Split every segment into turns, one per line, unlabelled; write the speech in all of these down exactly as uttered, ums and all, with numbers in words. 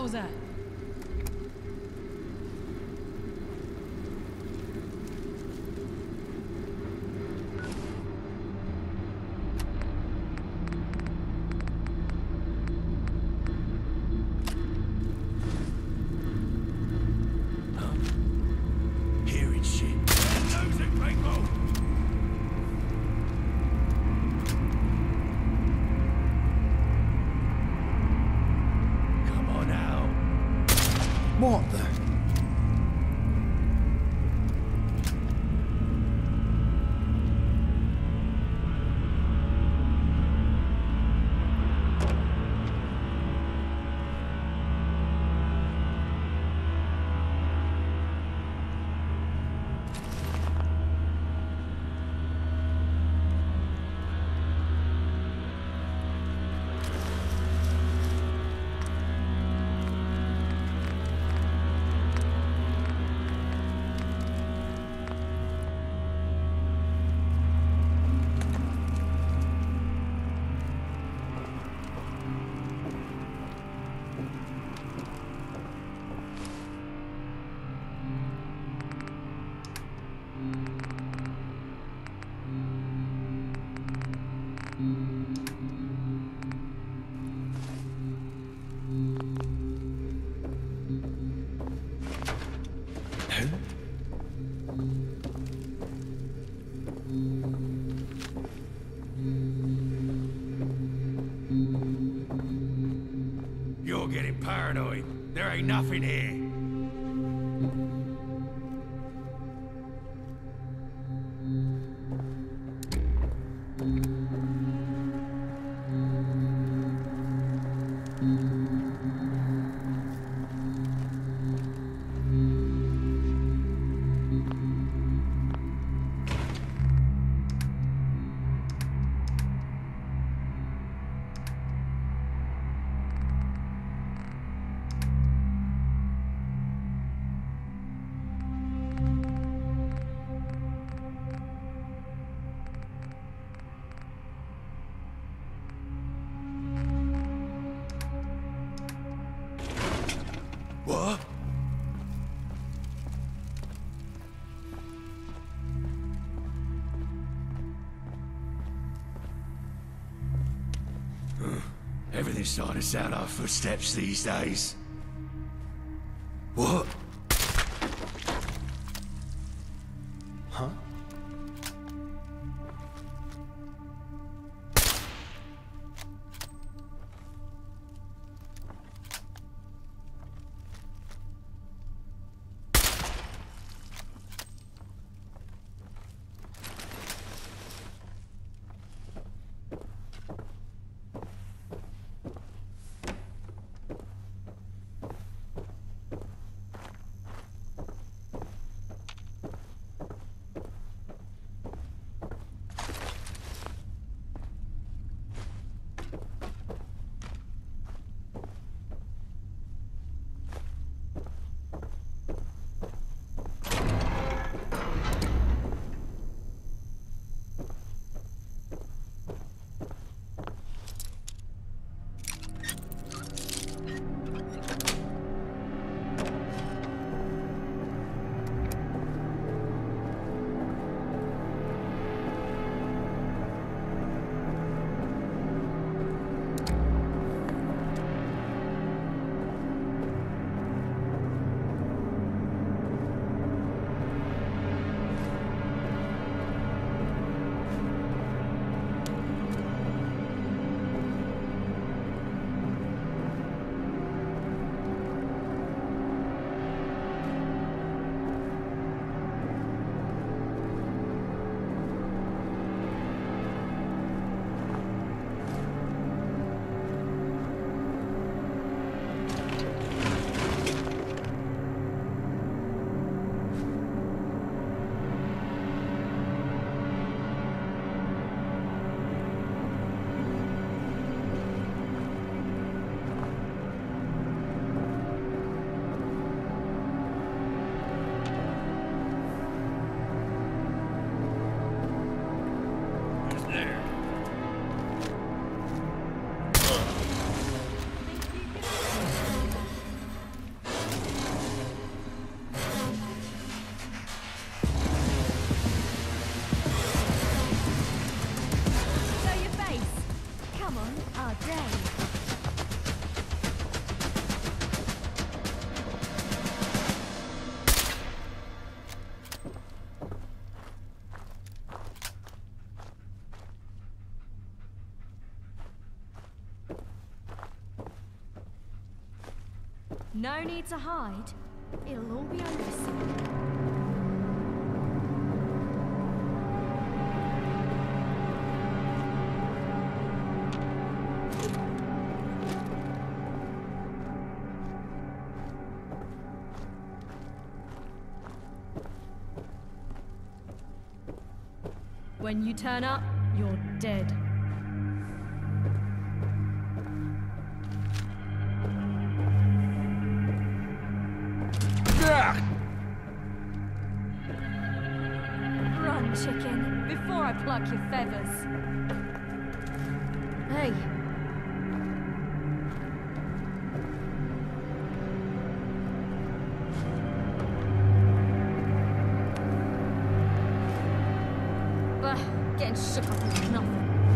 was that?
Hearing shit. Losing people! Come on out.
What the?
You're getting paranoid. There ain't nothing here. What? Everything's starting to sound like footsteps these days. What?
Huh?
No need to hide. It'll all be over soon. When you turn up, you're dead. Run, chicken, before I pluck your feathers. Hey. Bah, getting shook up is nothing.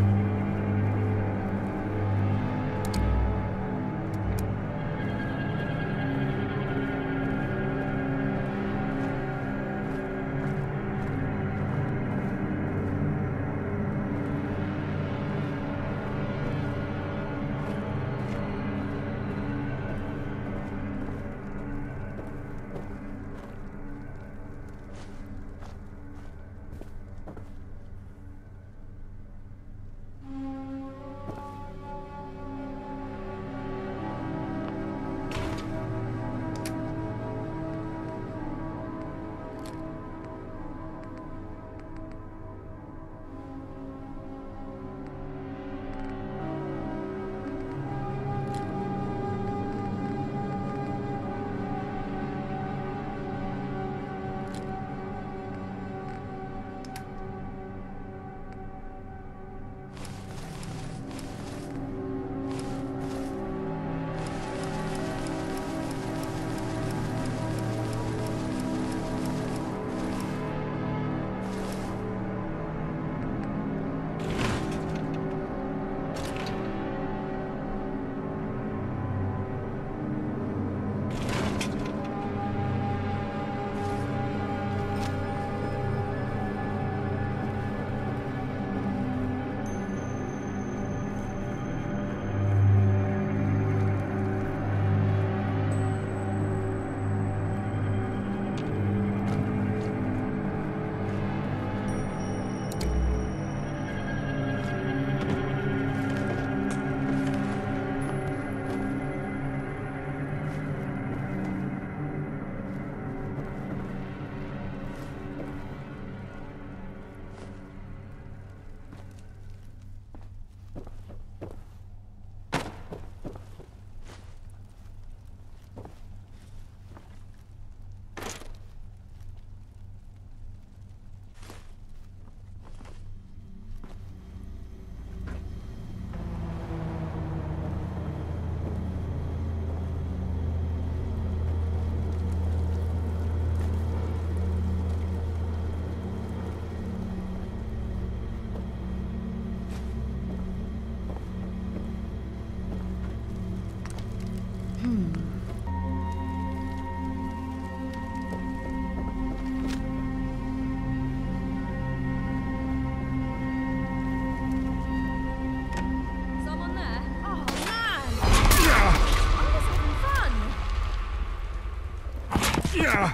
Yeah.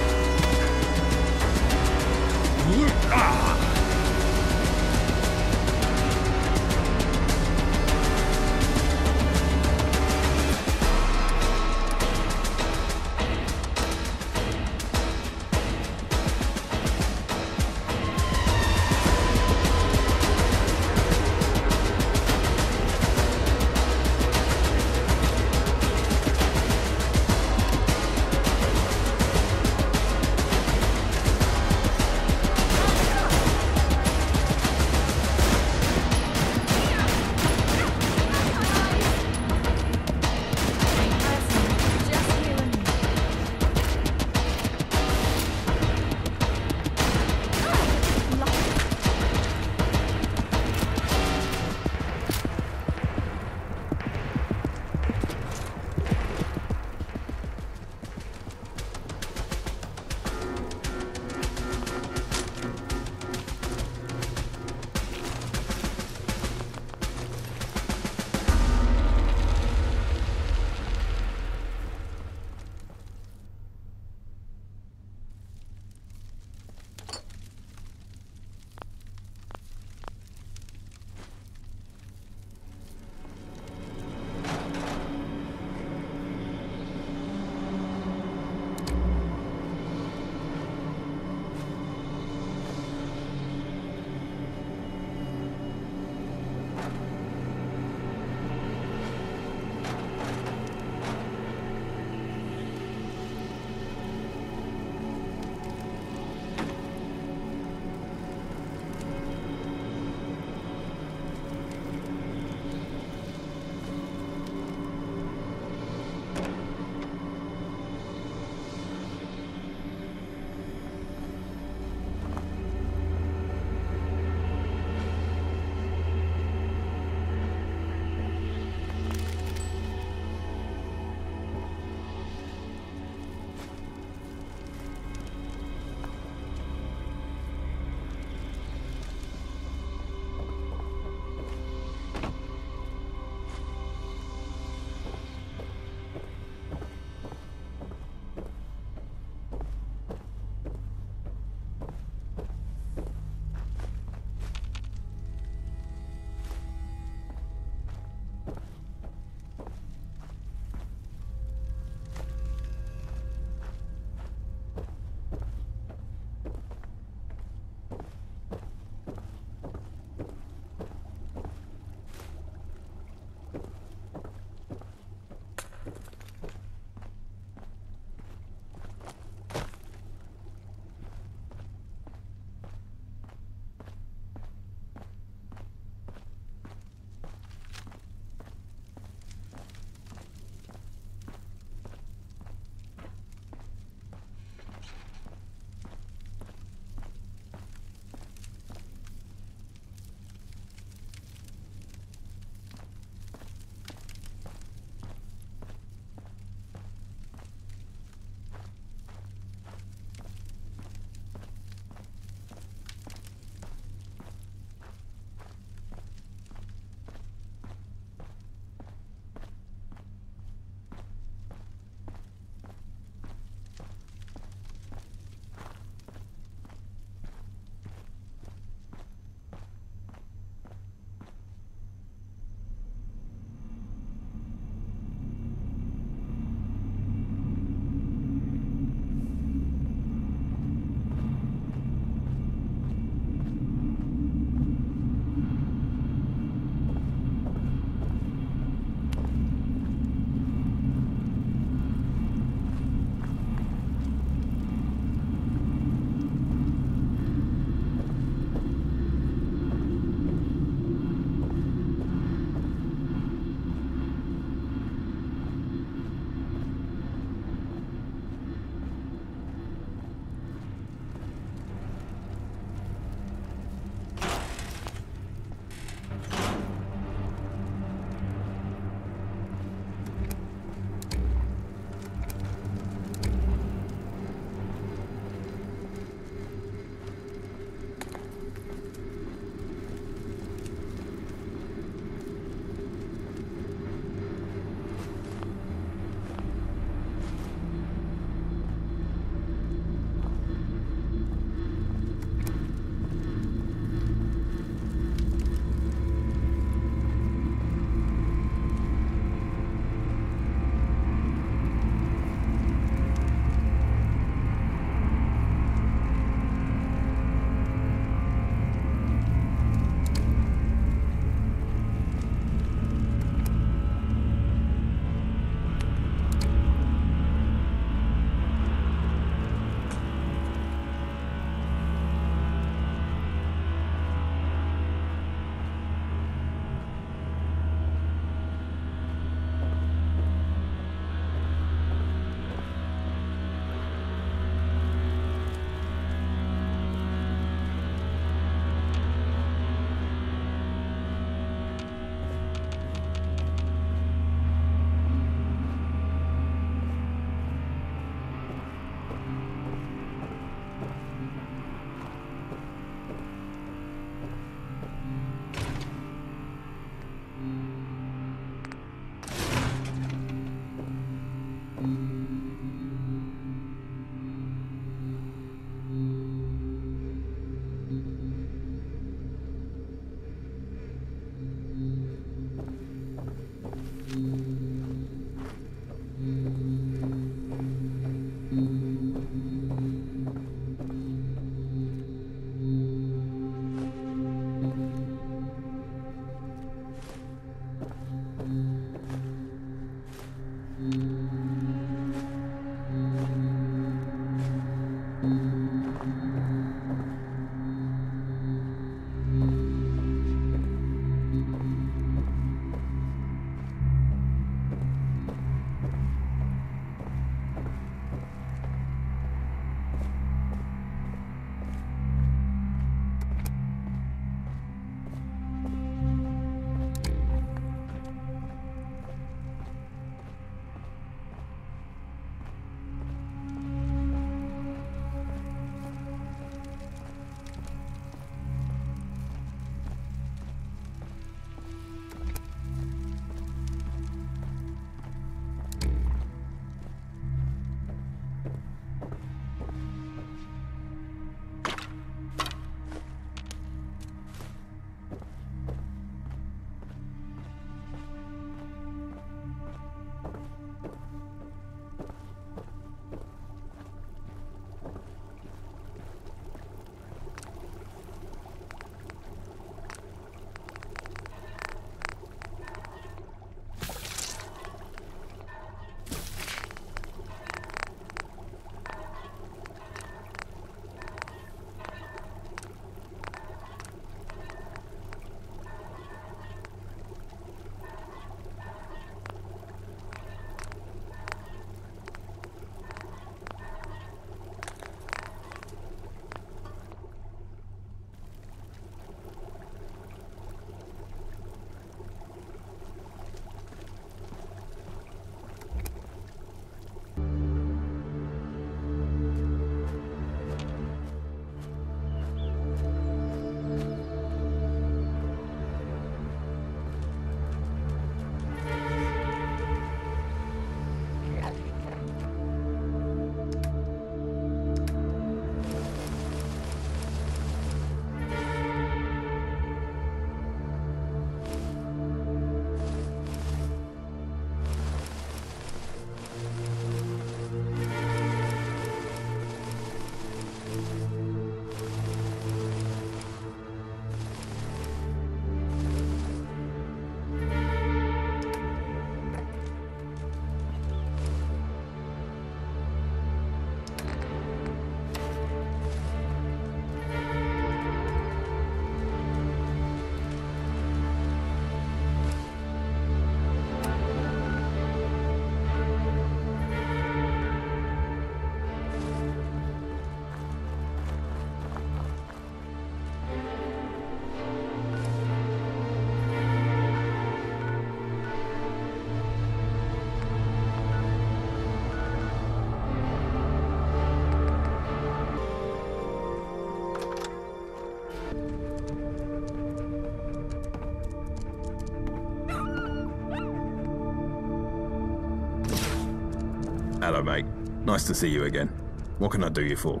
Hello, mate. Nice to see you again. What can I do you for?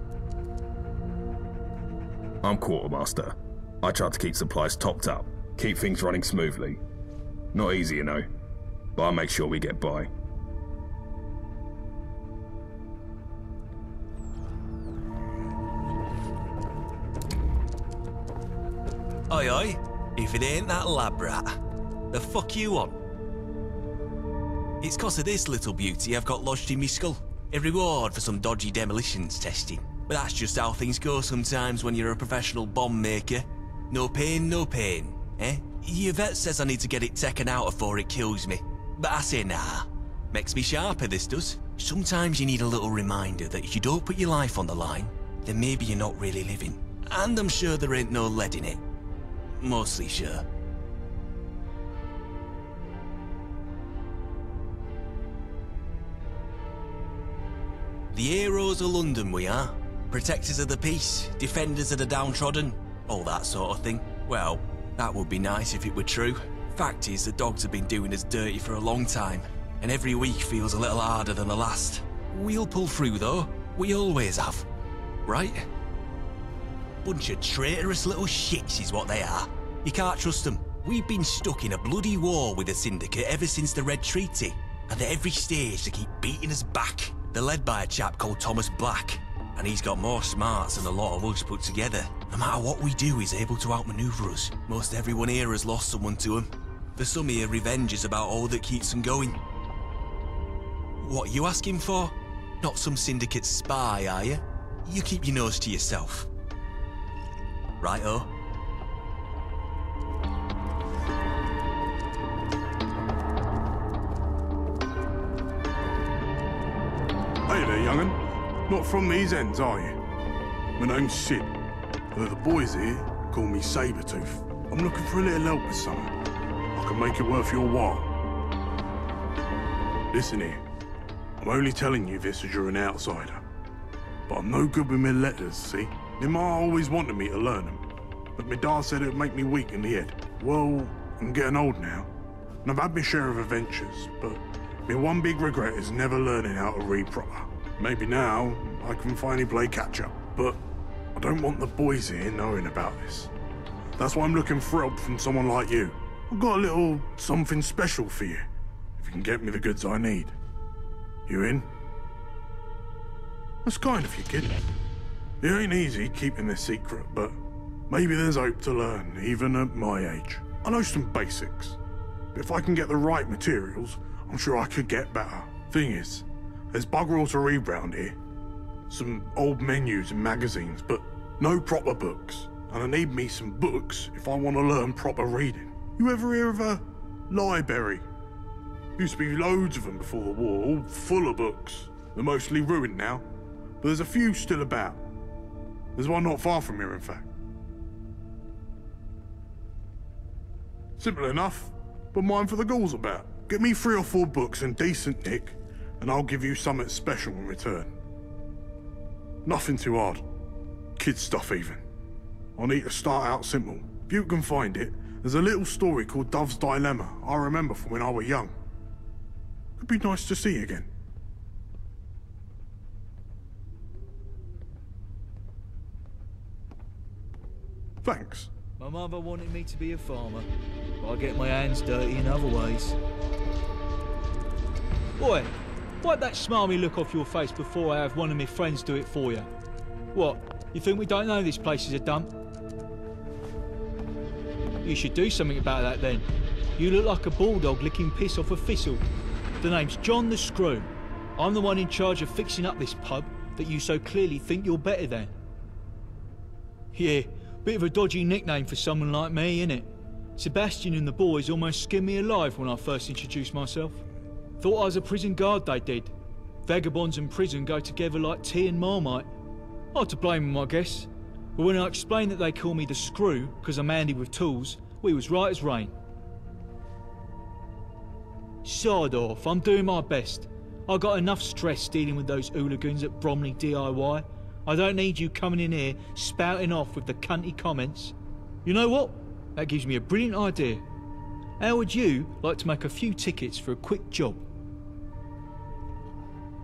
I'm Quartermaster. I try to keep supplies topped up, keep things running smoothly. Not easy, you know, but I make sure we get by.
Oi oi, if it ain't that lab rat, the fuck you on? It's cause of this little beauty I've got lodged in me skull. A reward for some dodgy demolitions testing. But that's just how things go sometimes when you're a professional bomb maker. No pain, no pain, eh? Your vet says I need to get it taken out before it kills me. But I say nah. Makes me sharper, this does. Sometimes you need a little reminder that if you don't put your life on the line, then maybe you're not really living. And I'm sure there ain't no lead in it. Mostly sure. The heroes of London we are. Protectors of the peace, defenders of the downtrodden, all that sort of thing. Well, that would be nice if it were true. Fact is, the dogs have been doing us dirty for a long time, and every week feels a little harder than the last. We'll pull through though, we always have. Right? Bunch of traitorous little shits is what they are. You can't trust them. We've been stuck in a bloody war with the Syndicate ever since the Red Treaty, and at every stage they keep beating us back. They're led by a chap called Thomas Black, and he's got more smarts than a lot of us put together. No matter what we do, he's able to outmaneuver us. Most everyone here has lost someone to him. For some here, revenge is about all that keeps them going. What are you asking for? Not some Syndicate spy, are you? You keep your nose to yourself. Right-o.
Hey there, young'un. Not from these ends, are you? My name's Sid. Though the boys here call me Sabretooth. I'm looking for a little help with something. I can make it worth your while. Listen here. I'm only telling you this as you're an outsider. But I'm no good with my letters, see? My ma always wanted me to learn them. But my dad said it'd make me weak in the head. Well, I'm getting old now. And I've had my share of adventures, but my one big regret is never learning how to read proper. Maybe now I can finally play catch-up, but I don't want the boys here knowing about this. That's why I'm looking for help from someone like you. I've got a little something special for you, if you can get me the goods I need. You in? That's kind of you, kid. It ain't easy keeping this secret, but maybe there's hope to learn, even at my age. I know some basics, but if I can get the right materials, I'm sure I could get better. Thing is, there's bugger all to read round here. Some old menus and magazines, but no proper books. And I need me some books if I want to learn proper reading. You ever hear of a library? Used to be loads of them before the war, all full of books. They're mostly ruined now, but there's a few still about. There's one not far from here, in fact. Simple enough, but mine for the ghouls about. Get me three or four books in decent nick, and I'll give you something special in return. Nothing too hard. Kid stuff even. I'll need to start out simple. If you can find it, there's a little story called Dove's Dilemma I remember from when I was young. Could be nice to see you again. Thanks.
My mother wanted me to be a farmer, but I get my hands dirty in other ways. Boy, wipe that smarmy look off your face before I have one of my friends do it for you. What, you think we don't know this place is a dump? You should do something about that then. You look like a bulldog licking piss off a thistle. The name's John the Screw. I'm the one in charge of fixing up this pub that you so clearly think you're better than. Yeah, bit of a dodgy nickname for someone like me, innit? Sebastian and the boys almost skinned me alive when I first introduced myself. Thought I was a prison guard, they did. Vagabonds and prison go together like tea and Marmite. Hard to blame them, I guess. But when I explained that they call me the Screw because I'm handy with tools, we was right as rain. Sod off, I'm doing my best. I got enough stress dealing with those hooligans at Bromley D I Y. I don't need you coming in here spouting off with the cunty comments. You know what? That gives me a brilliant idea. How would you like to make a few tickets for a quick job?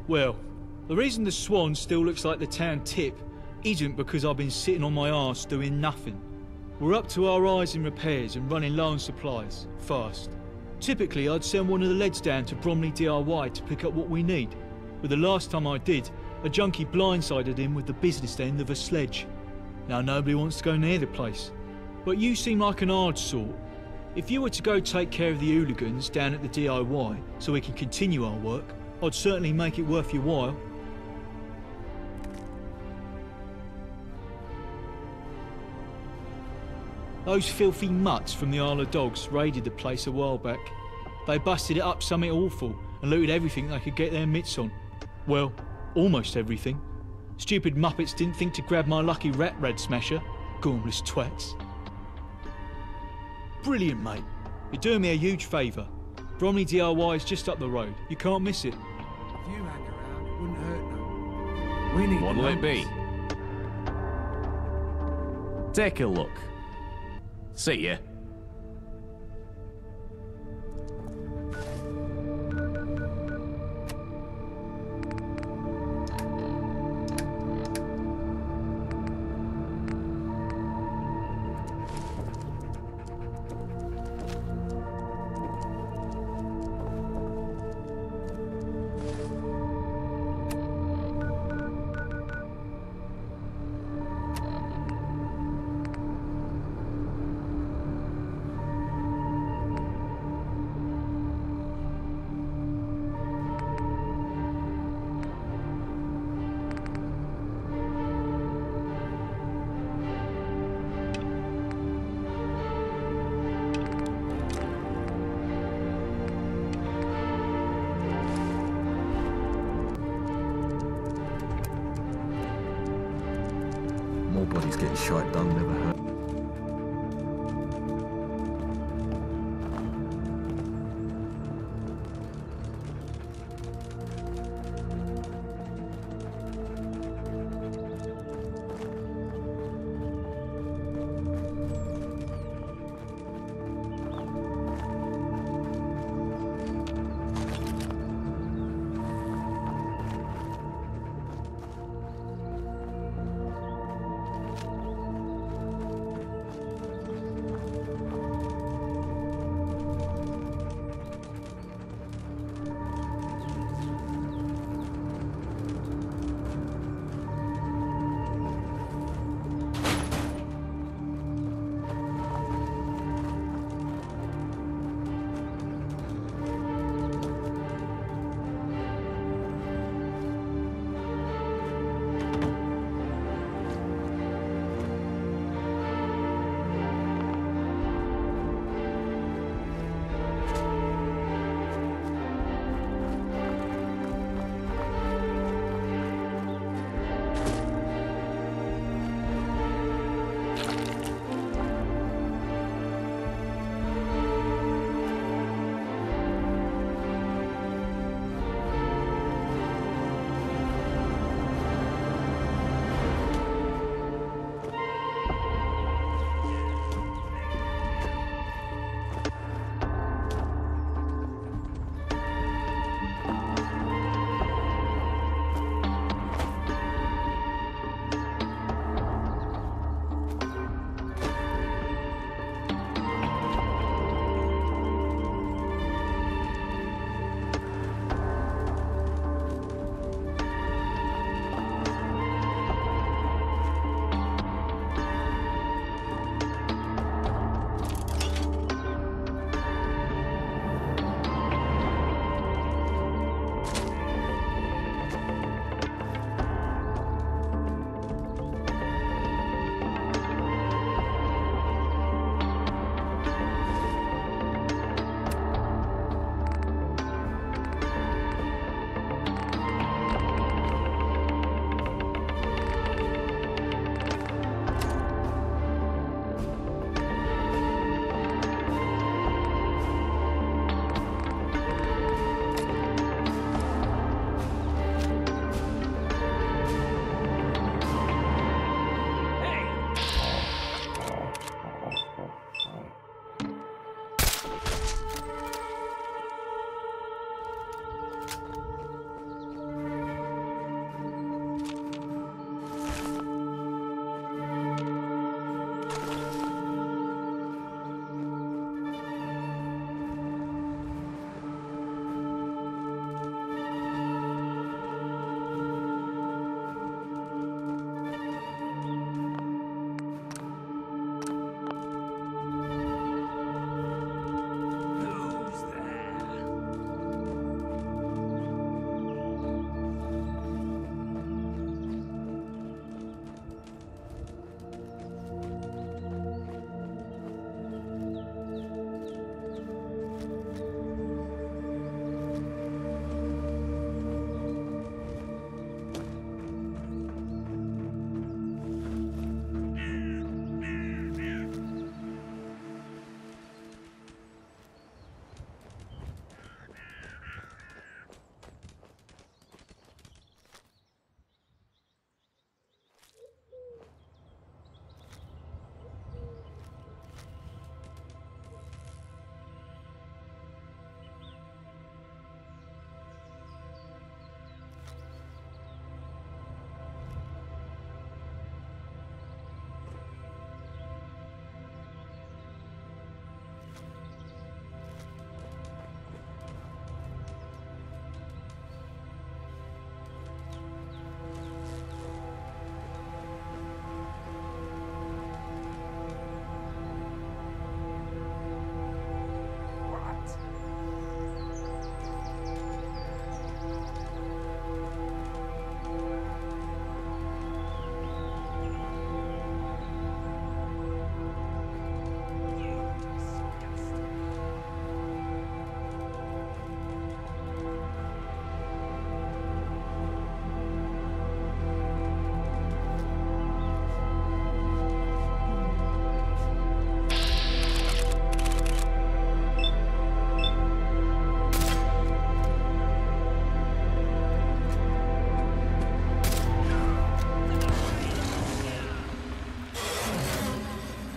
Well, the reason the Swan still looks like the town tip isn't because I've been sitting on my arse doing nothing. We're up to our eyes in repairs and running low on supplies, fast. Typically, I'd send one of the leads down to Bromley D I Y to pick up what we need, but the last time I did, a junkie blindsided him with the business end of a sledge. Now nobody wants to go near the place. But you seem like an hard sort. If you were to go take care of the hooligans down at the D I Y so we can continue our work, I'd certainly make it worth your while. Those filthy mutts from the Isle of Dogs raided the place a while back. They busted it up something awful and looted everything they could get their mitts on. Well, almost everything. Stupid muppets didn't think to grab my lucky rat rad smasher. Gormless twats. Brilliant, mate. You're doing me a huge favour. Bromley D I Y is just up the road. You can't miss it.
If you hang around, it wouldn't hurt no. We need
What'll it be? Take a look. See ya.
More bodies getting shite done never hurt.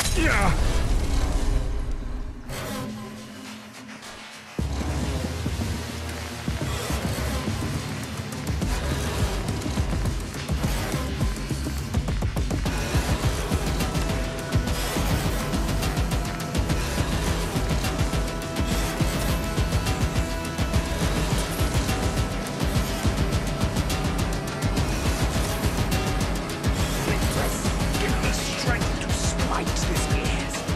Yeah.
Give the strength to spike this gears.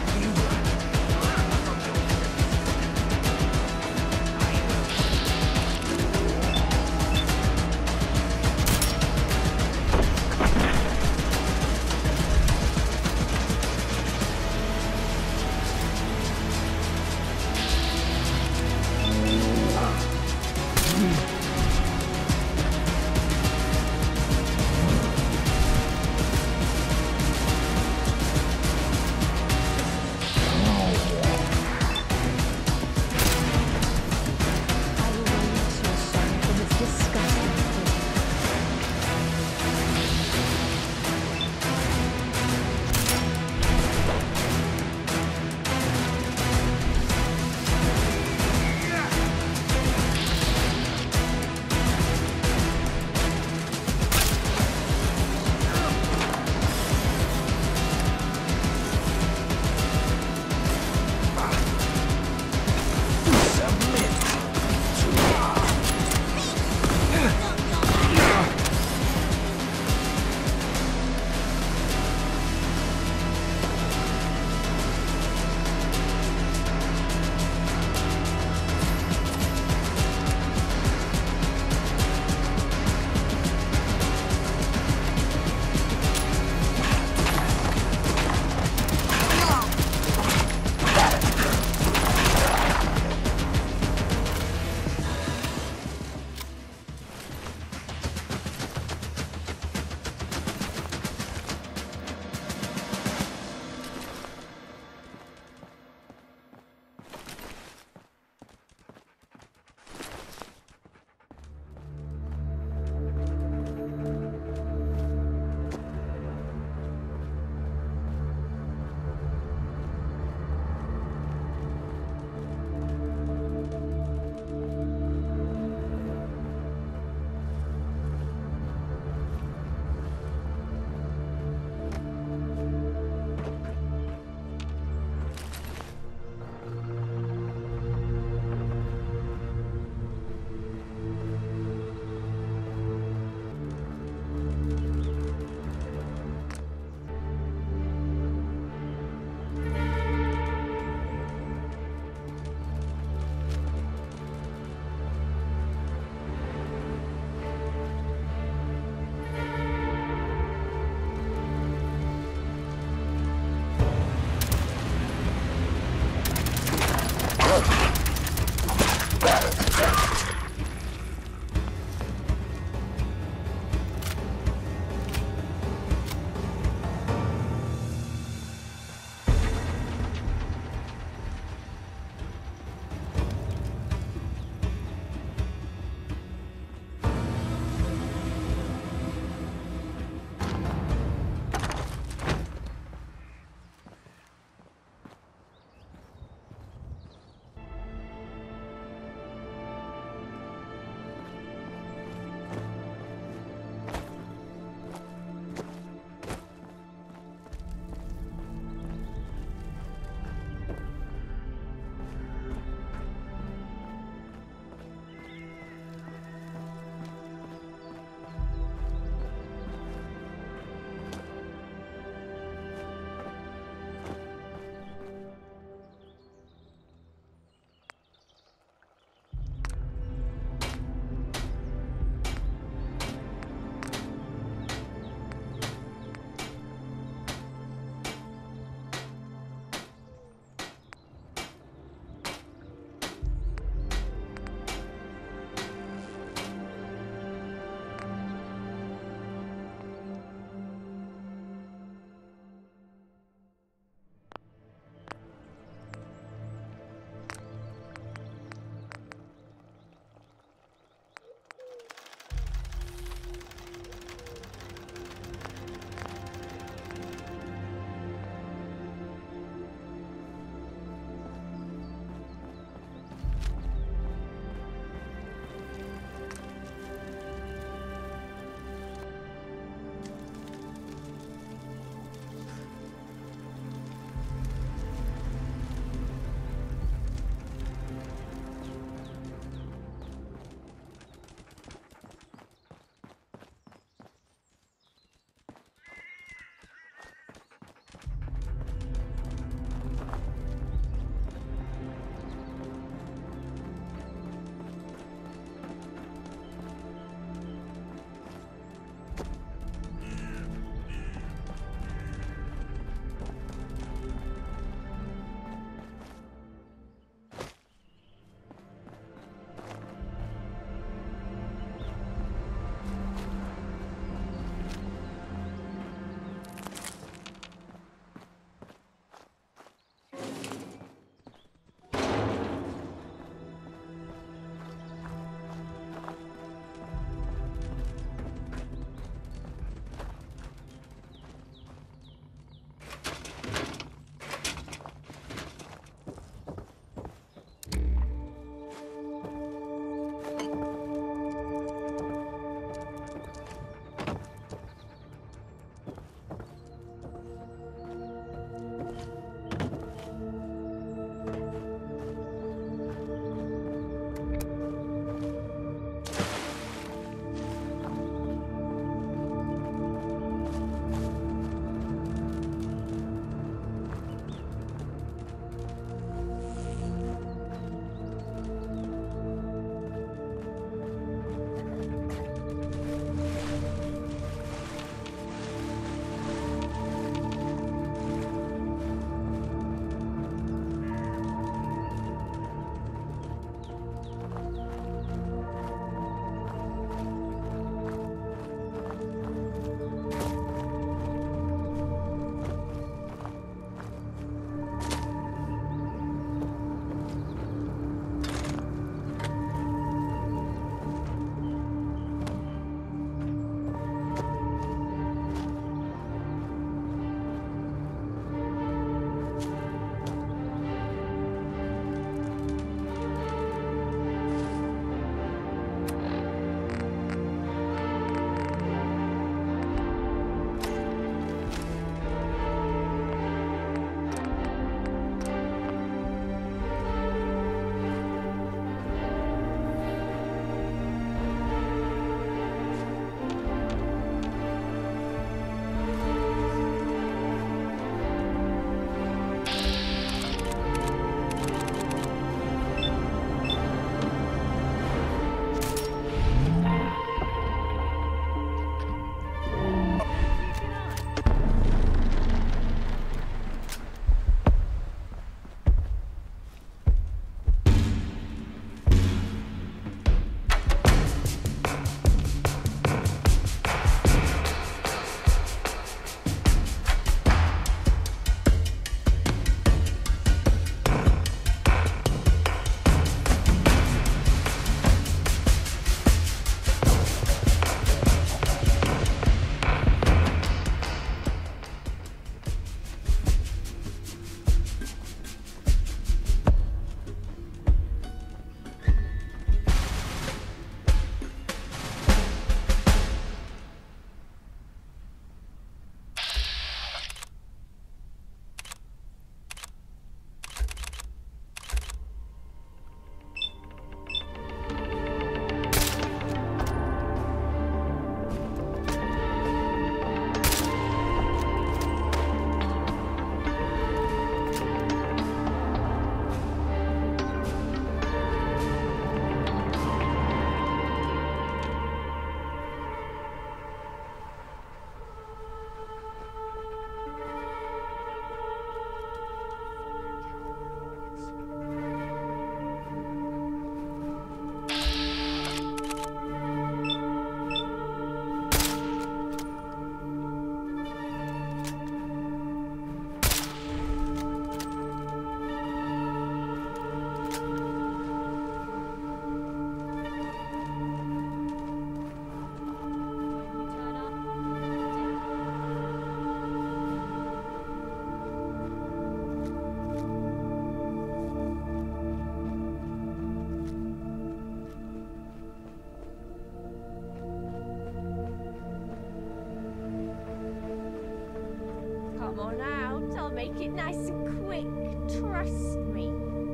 Come on out, I'll make it nice and quick. Trust me.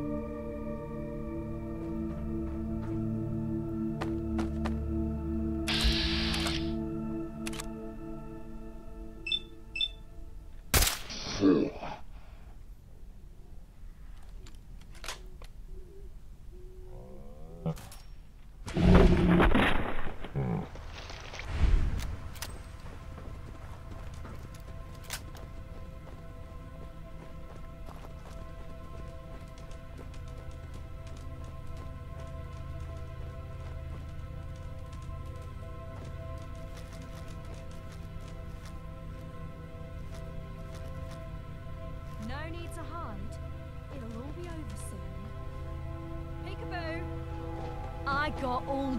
No need to hide. It'll all be over soon. Peekaboo! I got all...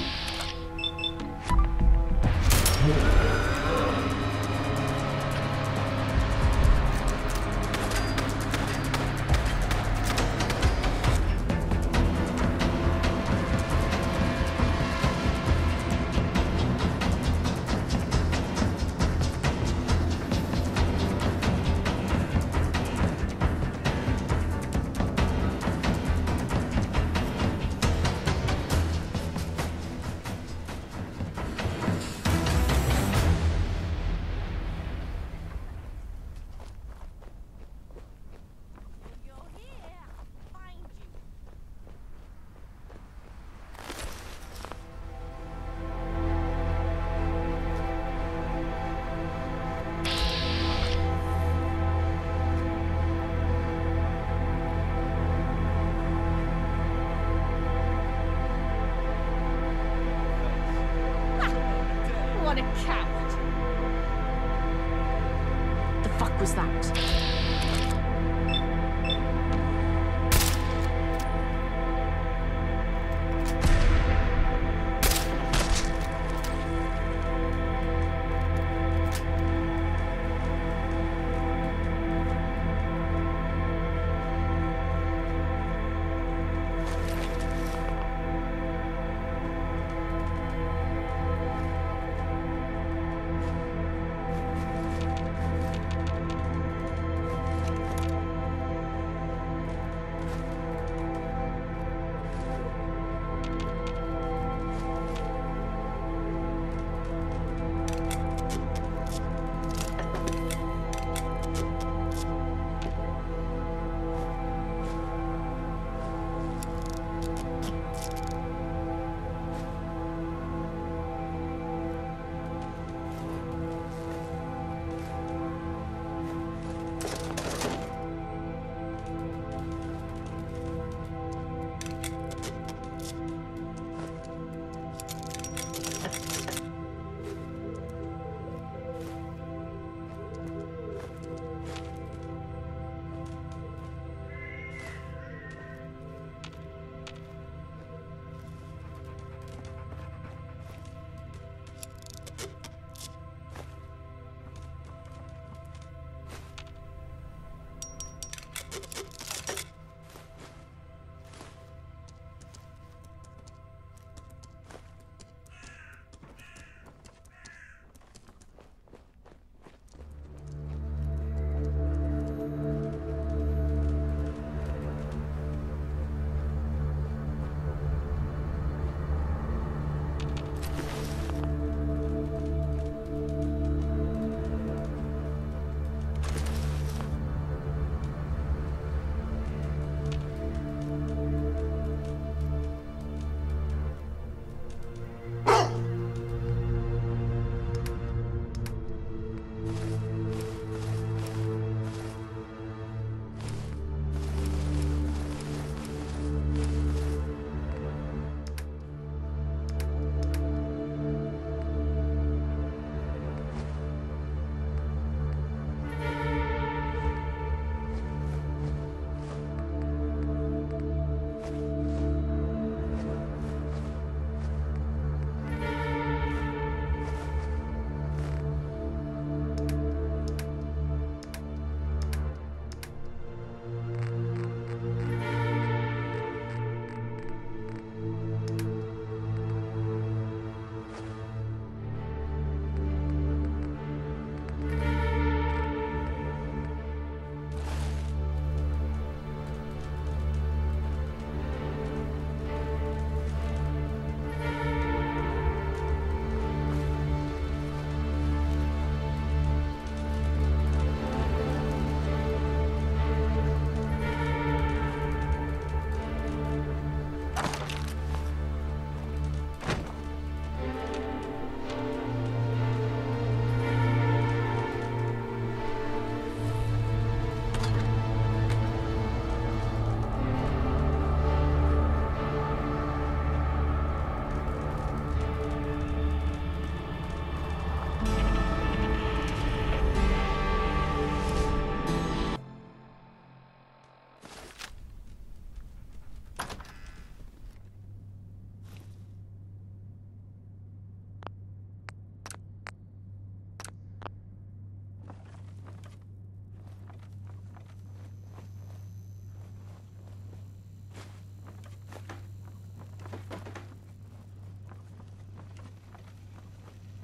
What a coward! The fuck was that?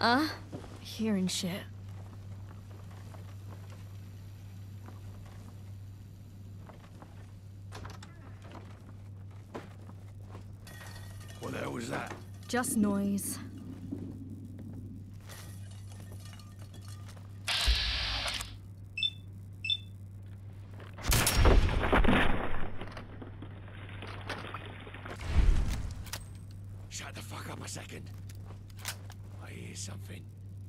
Uh, hearing shit.
What the hell was that?
Just noise.
Shut the fuck up a second. I hear something.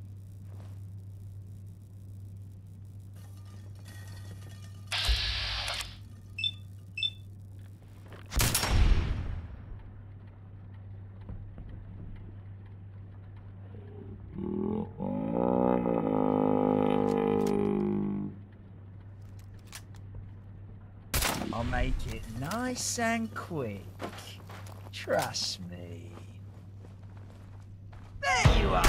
I'll make it nice and quick. Trust me. There you are!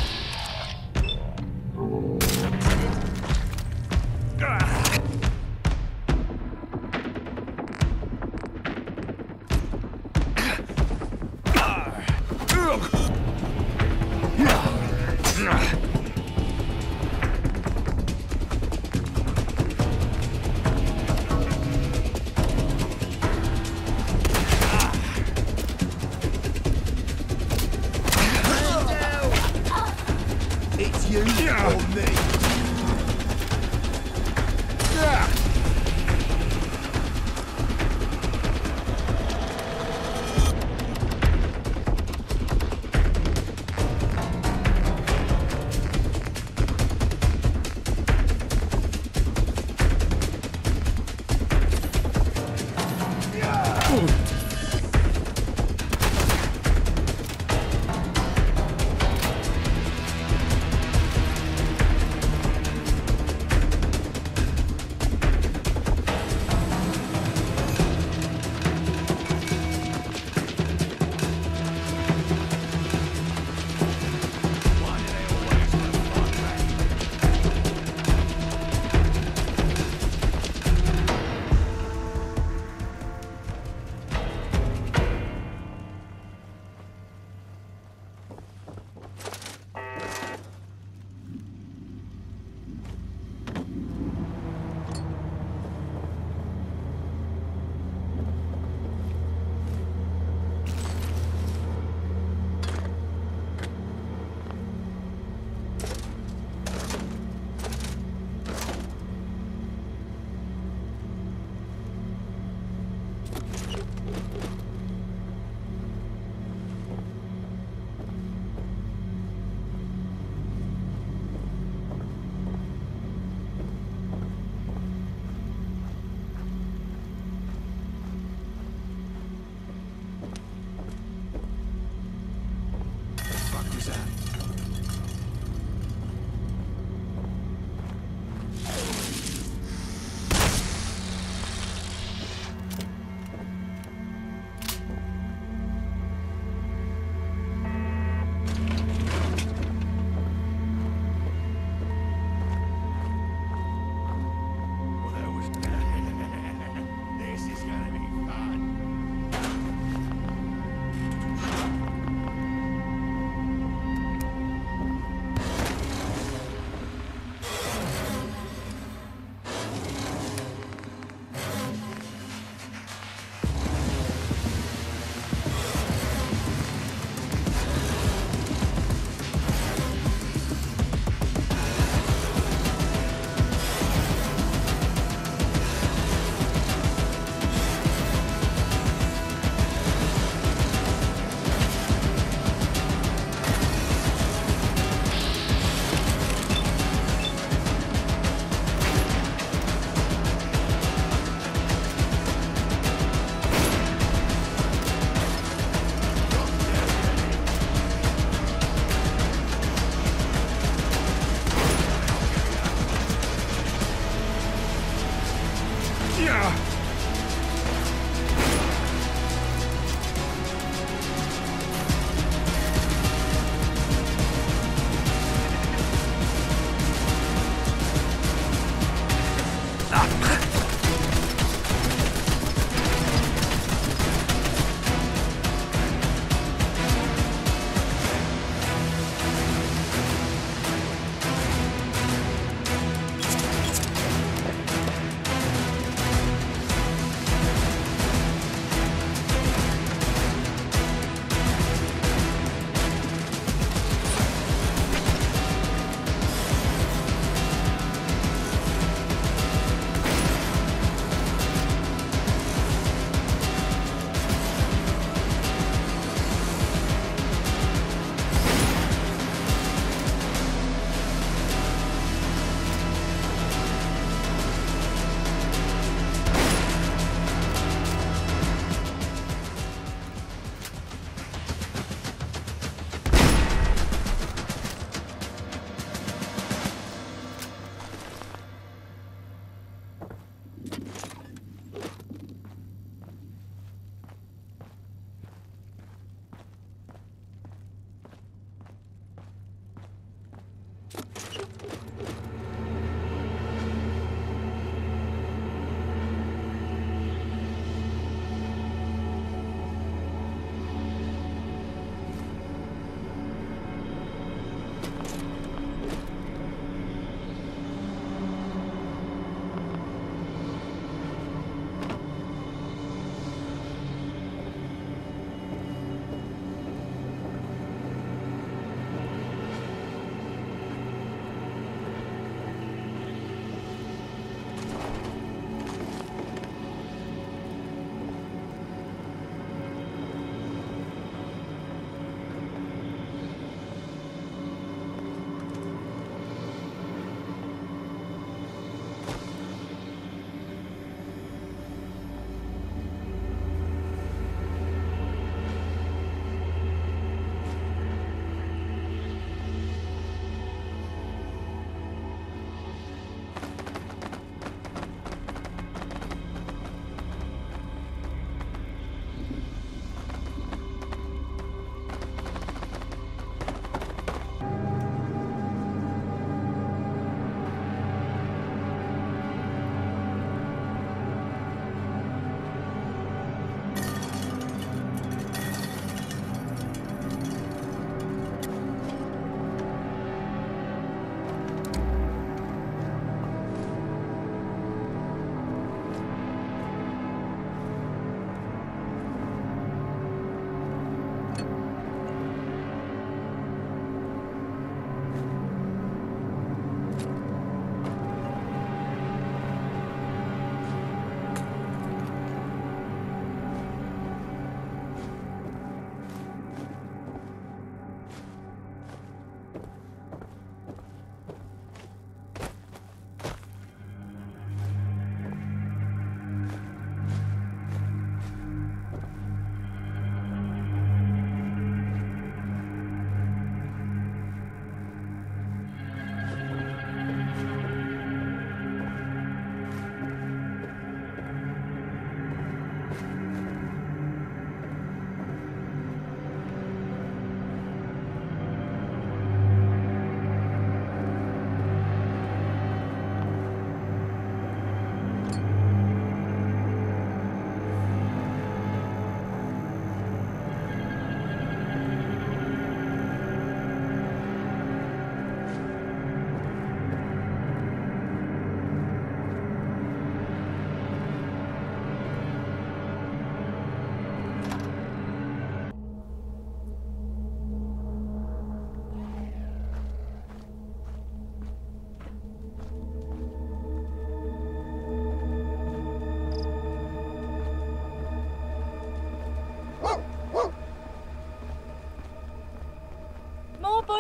It's you or me.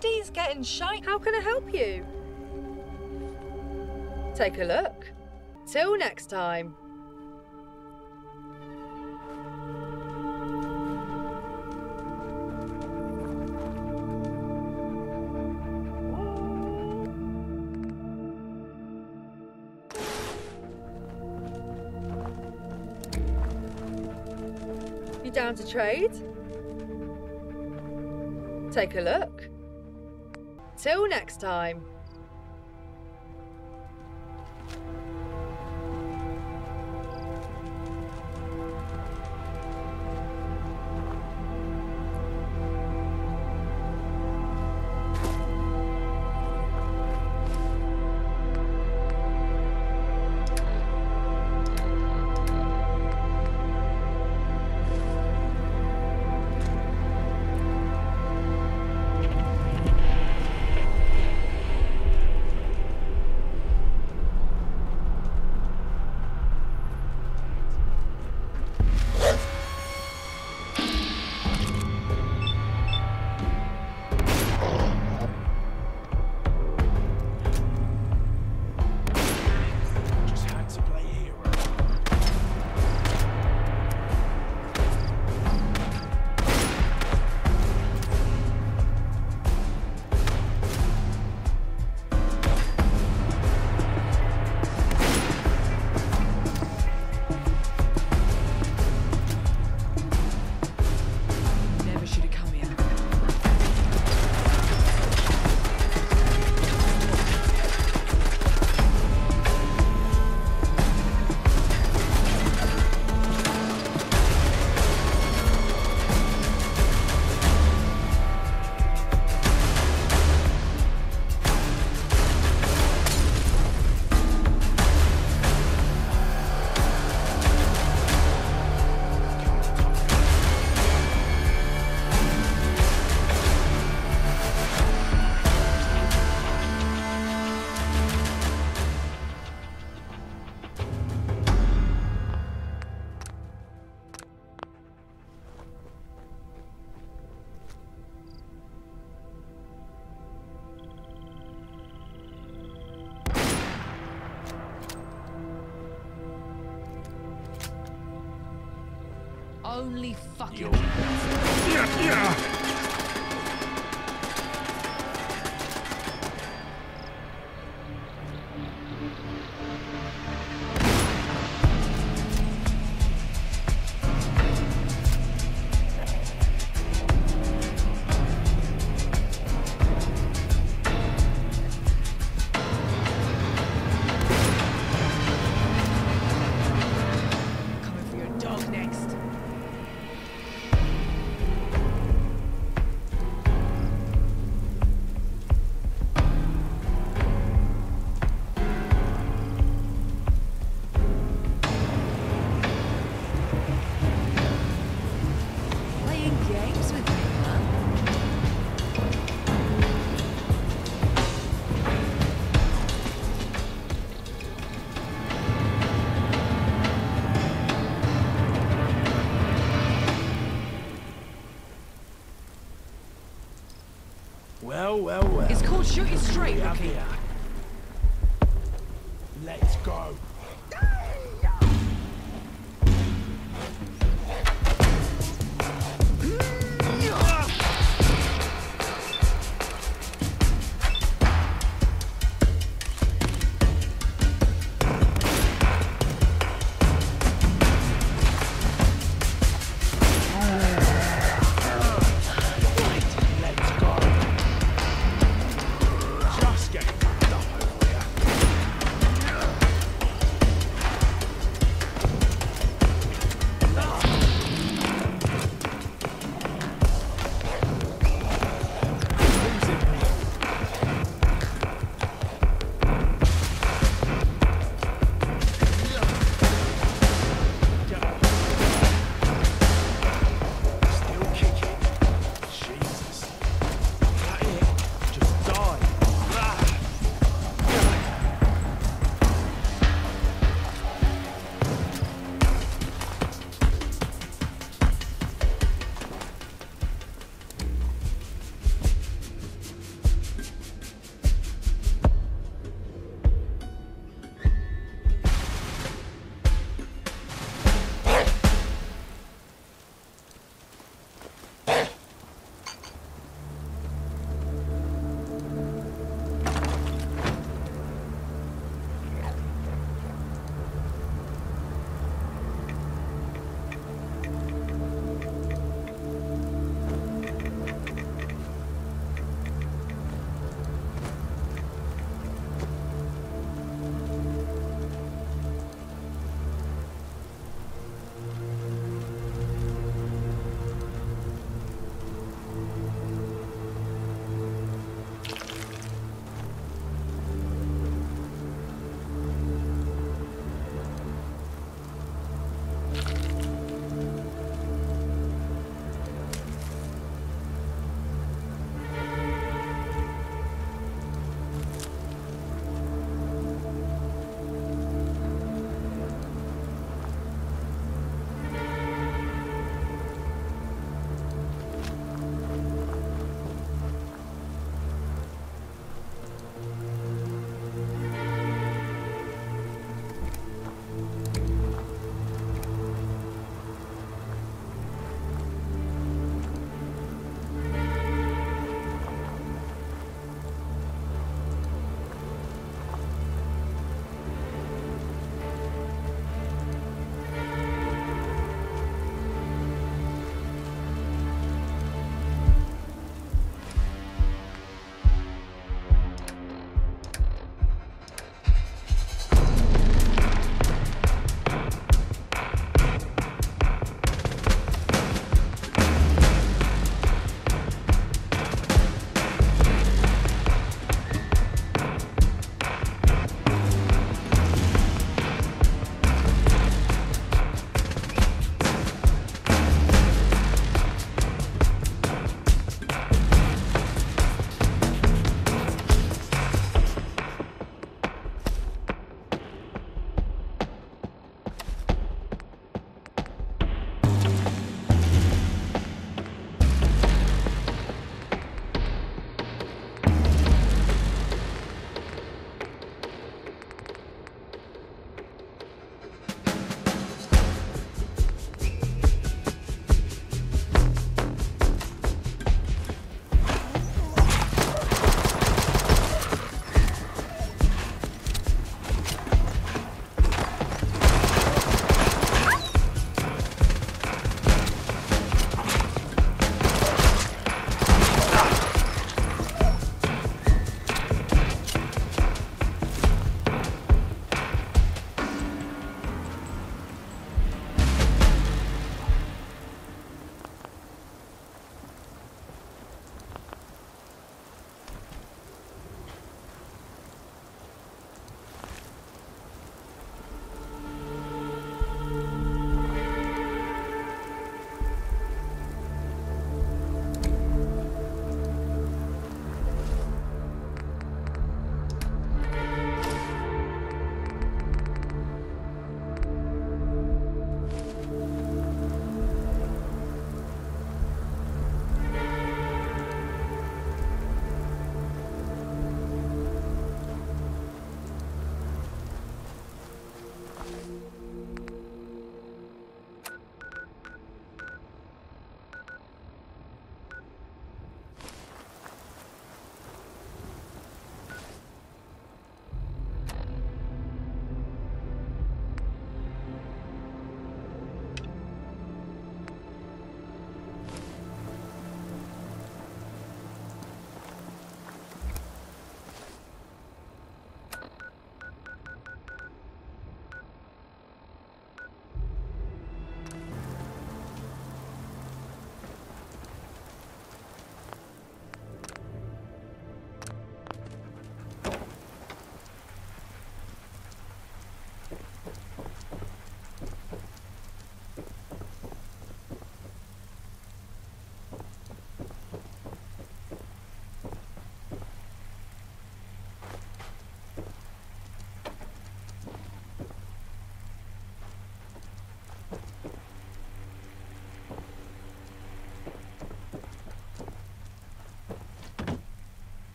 body's getting shite. How can I help you? Take a look. Till next time. You down to trade? Take a look. Till next time.
Only fucking.
Yeah, yeah.
Well, well, well.
It's called shooting straight,
Yeah,
Rookie.
yeah. Let's go. Just getting up over here.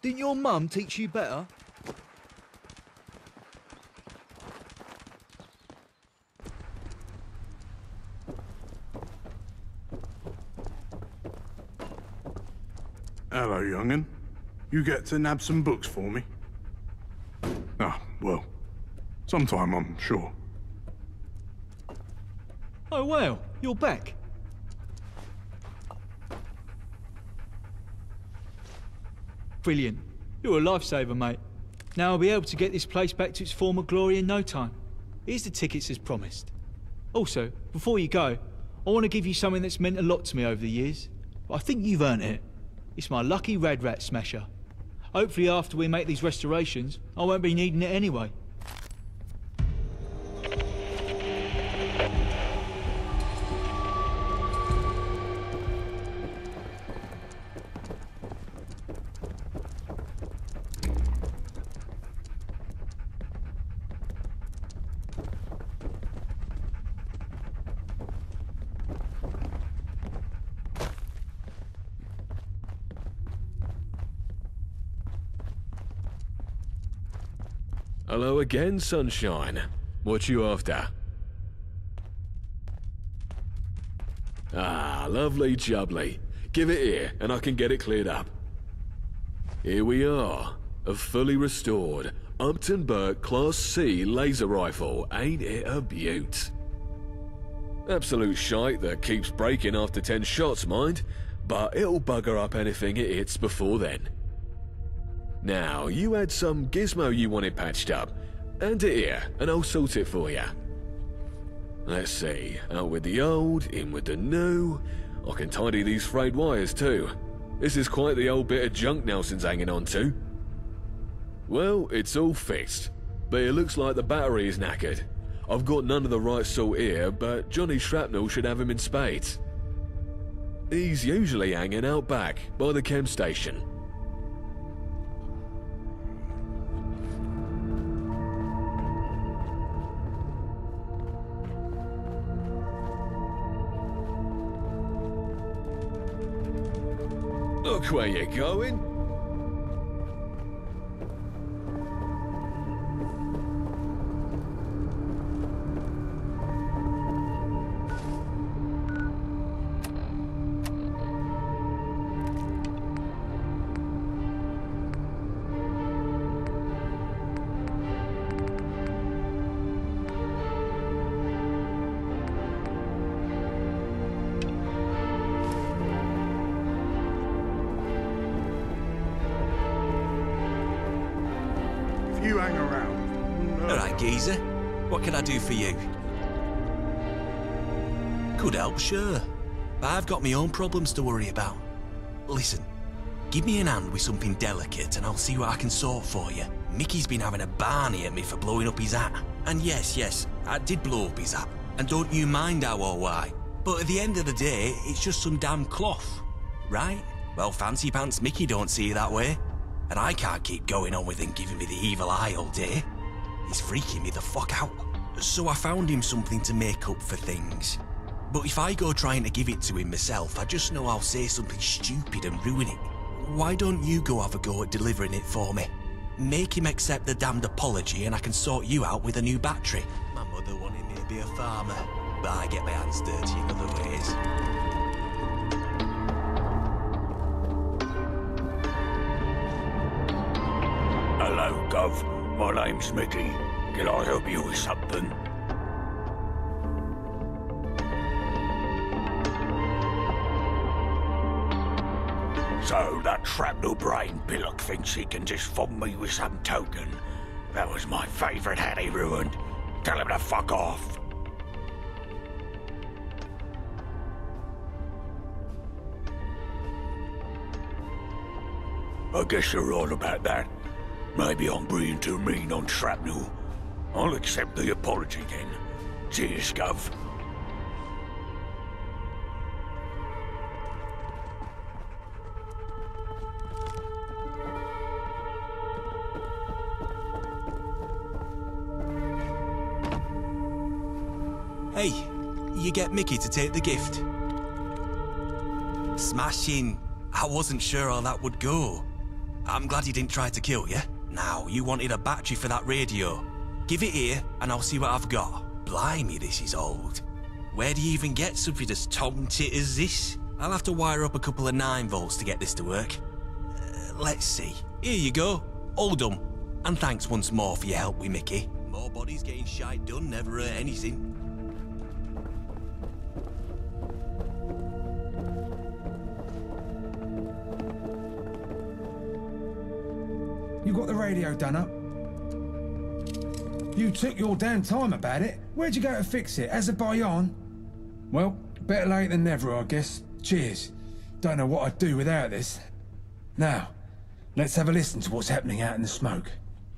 Didn't your mum teach you better?
Hello, young'un. You get to nab some books for me? Ah, well, sometime, I'm sure.
Oh, well, you're back. Brilliant. You're a lifesaver, mate. Now I'll be able to get this place back to its former glory in no time. Here's the tickets as promised. Also, before you go, I want to give you something that's meant a lot to me over the years. But I think you've earned it. It's my lucky Rad Rat Smasher. Hopefully after we make these restorations, I won't be needing it anyway.
Hello again, sunshine. What you after? Ah, lovely jubbly. Give it here, and I can get it cleared up. Here we are. A fully restored Upton Burke Class C laser rifle. Ain't it a beaut? Absolute shite that keeps breaking after ten shots, mind, but it'll bugger up anything it hits before then. Now, you had some gizmo you wanted patched up. Hand it here, and I'll sort it for you. Let's see, out with the old, in with the new. I can tidy these frayed wires too. This is quite the old bit of junk Nelson's hanging on to. Well, it's all fixed, but it looks like the battery is knackered. I've got none of the right sort here, but Johnny Shrapnel should have him in spades. He's usually hanging out back, by the chem station. Look where you're going.
You hang around. No.
All right, geezer. What can I do for you? Could help, sure. But I've got my own problems to worry about. Listen, give me an hand with something delicate and I'll see what I can sort for you. Mickey's been having a barney at me for blowing up his hat. And yes, yes, I did blow up his hat. And don't you mind how or why. But at the end of the day, it's just some damn cloth. Right? Well, fancy pants Mickey don't see it that way. And I can't keep going on with him giving me the evil eye all day. He's freaking me the fuck out. So I found him something to make up for things. But if I go trying to give it to him myself, I just know I'll say something stupid and ruin it. Why don't you go have a go at delivering it for me? Make him accept the damned apology and I can sort you out with a new battery. My mother wanted me to be a farmer, but I get my hands dirty in other ways.
Hello, Gov. My name's Mickey. Can I help you with something? So that shrapnel brain pillock thinks he can just fob me with some token. That was my favourite hat he ruined. Tell him to fuck off. I guess you're right about that. Maybe I'm being too mean on shrapnel. I'll accept the apology then. Cheers, Gov.
Hey, you get Mickey to take the gift? Smashing. I wasn't sure how that would go. I'm glad he didn't try to kill you. Now, you wanted a battery for that radio. Give it here, and I'll see what I've got. Blimey, this is old. Where do you even get something as tom-tit as this? I'll have to wire up a couple of nine volts to get this to work. Uh, let's see. Here you go. All done. And thanks once more for your help with Mickey. More bodies getting shite done never hurt anything.
You got the radio done up? You took your damn time about it. Where'd you go to fix it? Azerbaijan? Well, better late than never, I guess. Cheers. Don't know what I'd do without this. Now, let's have a listen to what's happening out in the smoke.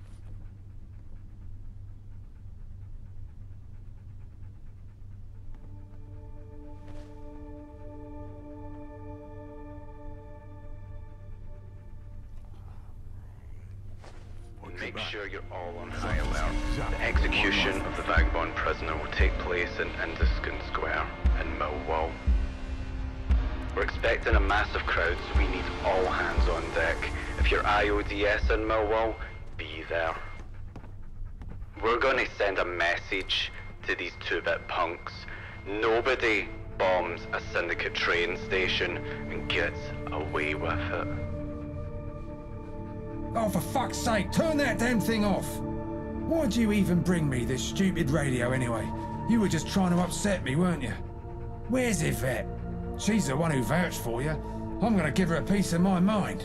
Make sure you're all on high alert. The execution of the vagabond prisoner will take place in Induskin Square in Millwall. We're expecting a massive crowd, so we need all hands on deck. If you're I O D S in Millwall, be there. We're gonna send a message to these two-bit punks. Nobody bombs a Syndicate train station and gets away with it.
Oh, for fuck's sake, turn that damn thing off! Why'd you even bring me this stupid radio anyway? You were just trying to upset me, weren't you? Where's Yvette? She's the one who vouched for you. I'm gonna give her a piece of my mind.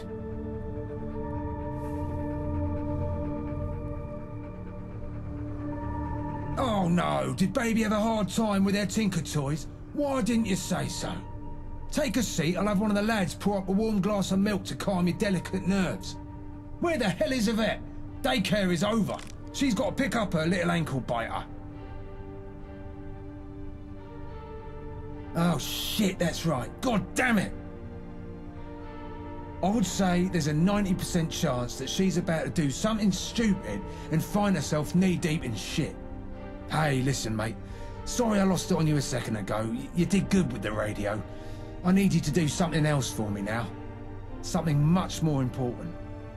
Oh no, did Baby have a hard time with their Tinker toys? Why didn't you say so? Take a seat, I'll have one of the lads pour up a warm glass of milk to calm your delicate nerves. Where the hell is Yvette? Daycare is over. She's got to pick up her little ankle biter. Oh shit, that's right. God damn it! I would say there's a ninety percent chance that she's about to do something stupid and find herself knee-deep in shit. Hey, listen, mate. Sorry I lost it on you a second ago. Y- you did good with the radio. I need you to do something else for me now. Something much more important.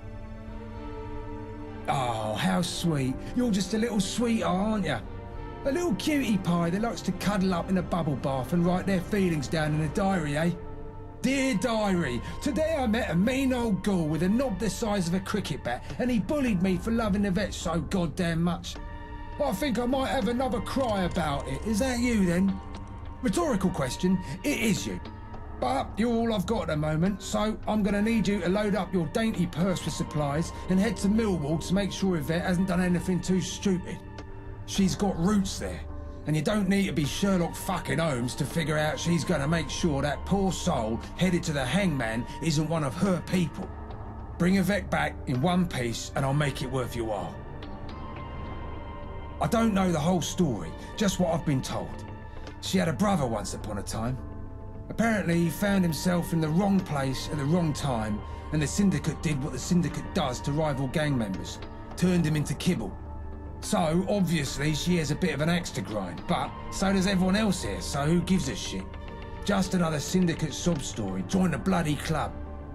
Oh, how sweet. You're just a little sweetheart, aren't you? A little cutie pie that likes to cuddle up in a bubble bath and write their feelings down in a diary, eh? Dear diary, today I met a mean old ghoul with a knob the size of a cricket bat, and he bullied me for loving Yvette so goddamn much. I think I might have another cry about it. Is that you, then? Rhetorical question. It is you. But you're all I've got at the moment, so I'm going to need you to load up your dainty purse for supplies and head to Millwall to make sure Yvette hasn't done anything too stupid. She's got roots there, and you don't need to be Sherlock fucking Holmes to figure out she's going to make sure that poor soul headed to the hangman isn't one of her people. Bring Yvette back in one piece and I'll make it worth your while. I don't know the whole story, just what I've been told. She had a brother once upon a time. Apparently he found himself in the wrong place at the wrong time, and the Syndicate did what the Syndicate does to rival gang members. Turned him into kibble. So, obviously, she has a bit of an axe to grind, but so does everyone else here, so who gives a shit? Just another Syndicate sob story. Join the bloody club.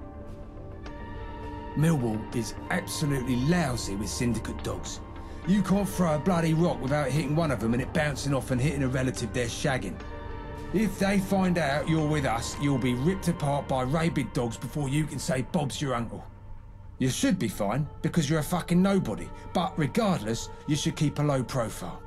Millwall is absolutely lousy with Syndicate dogs. You can't throw a bloody rock without hitting one of them and it bouncing off and hitting a relative they're shagging. If they find out you're with us, you'll be ripped apart by rabid dogs before you can say Bob's your uncle. You should be fine, because you're a fucking nobody, but regardless, you should keep a low profile.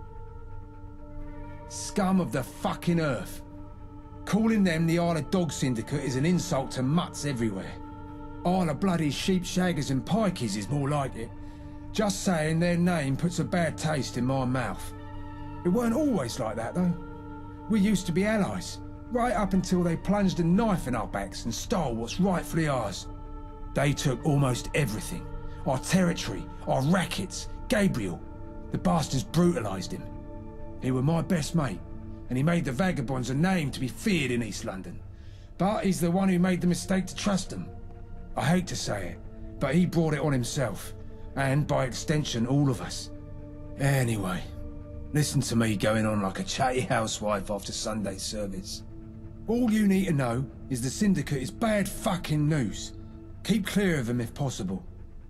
Scum of the fucking earth. Calling them the Isle of Dogs Syndicate is an insult to mutts everywhere. Isle of bloody sheep shaggers and pikeys is more like it. Just saying their name puts a bad taste in my mouth. It weren't always like that, though. We used to be allies, right up until they plunged a knife in our backs and stole what's rightfully ours. They took almost everything. Our territory, our rackets, Gabriel. The bastards brutalised him. He was my best mate, and he made the vagabonds a name to be feared in East London. But he's the one who made the mistake to trust them. I hate to say it, but he brought it on himself, and by extension all of us. Anyway, listen to me going on like a chatty housewife after Sunday service. All you need to know is the Syndicate is bad fucking news. Keep clear of him if possible.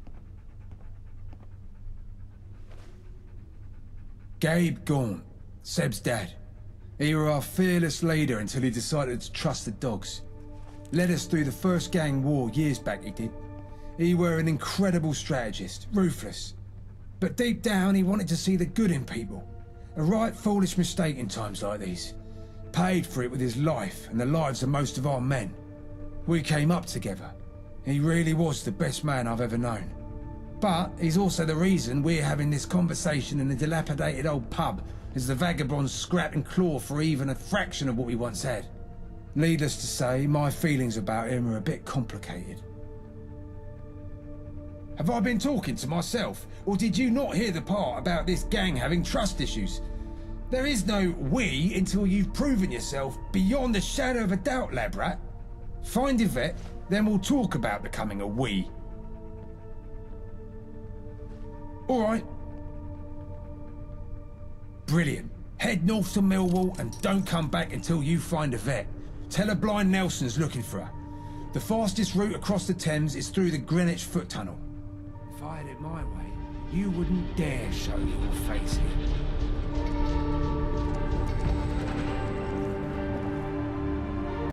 Gabe Gaunt, Seb's dad. He were our fearless leader until he decided to trust the dogs. Led us through the first gang war years back, he did. He were an incredible strategist, ruthless. But deep down, he wanted to see the good in people. A right foolish mistake in times like these. Paid for it with his life and the lives of most of our men. We came up together. He really was the best man I've ever known. But he's also the reason we're having this conversation in a dilapidated old pub as the vagabonds scrap and claw for even a fraction of what we once had. Needless to say, my feelings about him are a bit complicated. Have I been talking to myself, or did you not hear the part about this gang having trust issues? There is no we until you've proven yourself beyond the shadow of a doubt, lab rat. Find Yvette, then we'll talk about becoming a we. All right. Brilliant. Head north to Millwall and don't come back until you find Yvette. Tell her Blind Nelson's looking for her. The fastest route across the Thames is through the Greenwich Foot Tunnel. If I had it my way, you wouldn't dare show your face here.